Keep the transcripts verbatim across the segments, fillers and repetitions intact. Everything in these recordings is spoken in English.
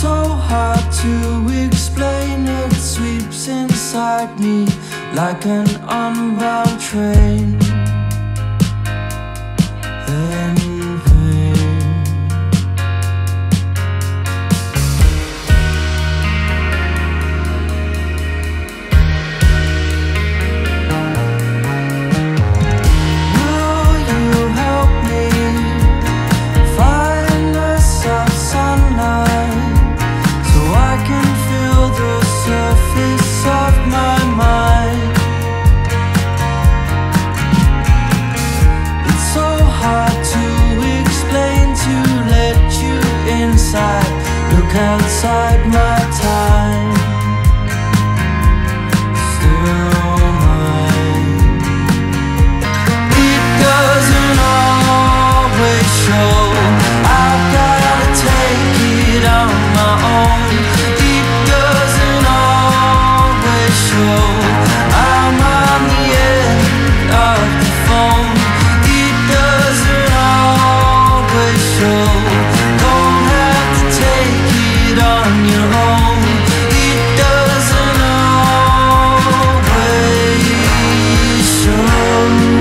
so hard to explain, it sweeps inside me like an unbound train. In vain. Will you help me find the soft sunlight so I can feel the surface of my mind? It's so hard to explain, to let you inside, look outside my time. Still mine. It doesn't always show, I've gotta take it on my own. It doesn't always show, I'm on the end of the phone. It doesn't always show, don't have to take it on your own. It doesn't always show.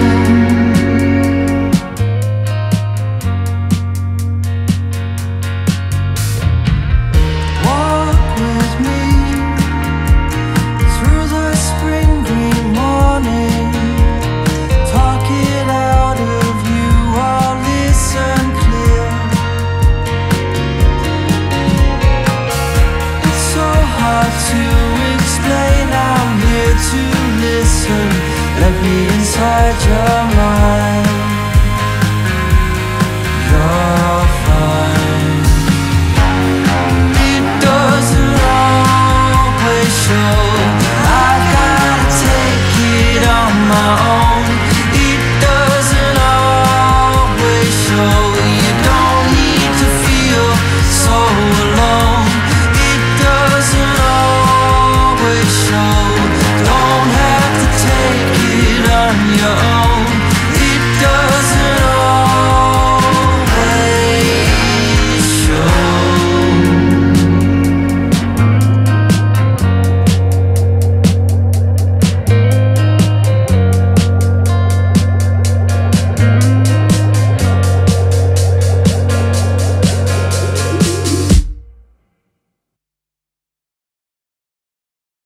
Walk with me through the spring green morning. Talk it out of you, I'll listen clear. It's so hard to explain, I'm here to listen. Let me inside your mind.